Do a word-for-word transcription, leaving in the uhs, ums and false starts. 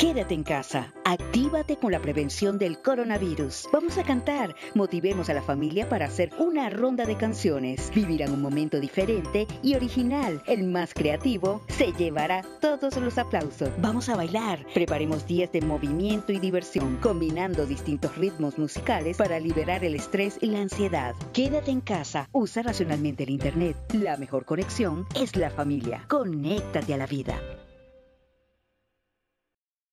Quédate en casa, actívate con la prevención del coronavirus. Vamos a cantar, motivemos a la familia para hacer una ronda de canciones. Vivirán un momento diferente y original. El más creativo se llevará todos los aplausos. Vamos a bailar, preparemos días de movimiento y diversión, combinando distintos ritmos musicales para liberar el estrés y la ansiedad. Quédate en casa, usa racionalmente el internet. La mejor conexión es la familia. Conéctate a la vida.